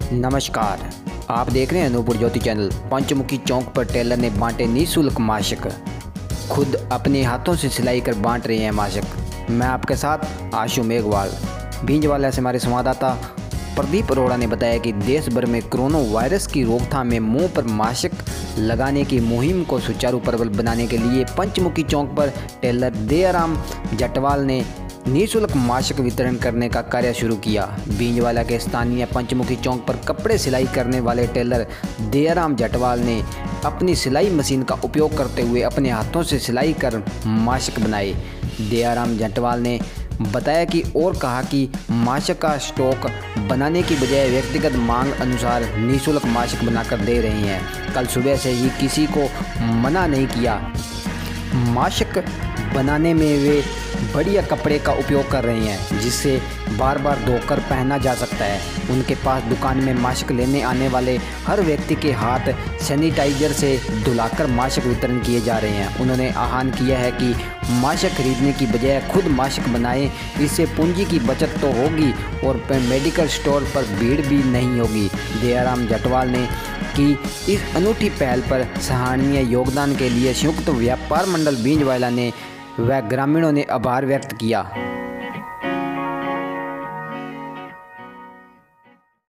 नमस्कार, आप देख रहे हैं अनूपपुर ज्योति चैनल। पंचमुखी चौक पर टेलर ने बांटे निःशुल्क मास्क। खुद अपने हाथों से सिलाई कर बांट रहे हैं मास्क। मैं आपके साथ आशु मेघवाल। भींजवाला से हमारे संवाददाता प्रदीप अरोड़ा ने बताया कि देश भर में कोरोना वायरस की रोकथाम में मुंह पर मास्क लगाने की मुहिम को सुचारू प्रबल बनाने के लिए पंचमुखी चौक पर टेलर दयाराम जटवाल ने निःशुल्क मास्क वितरण करने का कार्य शुरू किया। भींजवाला के स्थानीय पंचमुखी चौक पर कपड़े सिलाई करने वाले टेलर दयाराम जटवाल ने अपनी सिलाई मशीन का उपयोग करते हुए अपने हाथों से सिलाई कर मास्क बनाए। दयाराम जटवाल ने बताया कि और कहा कि मास्क का स्टॉक बनाने की बजाय व्यक्तिगत मांग अनुसार निःशुल्क मास्क बनाकर दे रहे हैं। कल सुबह से ही किसी को मना नहीं किया। मास्क बनाने में वे बढ़िया कपड़े का उपयोग कर रहे हैं जिससे बार बार धोकर पहना जा सकता है। उनके पास दुकान में मास्क लेने आने वाले हर व्यक्ति के हाथ सैनिटाइजर से धुलाकर मास्क वितरण किए जा रहे हैं। उन्होंने आह्वान किया है कि मास्क खरीदने की बजाय खुद मास्क बनाएं। इससे पूंजी की बचत तो होगी और मेडिकल स्टोर पर भीड़ भी नहीं होगी। दयाराम जटवाल ने कि इस अनूठी पहल पर सराहनीय योगदान के लिए संयुक्त व्यापार मंडल भींजवाला ने व ग्रामीणों ने आभार व्यक्त किया।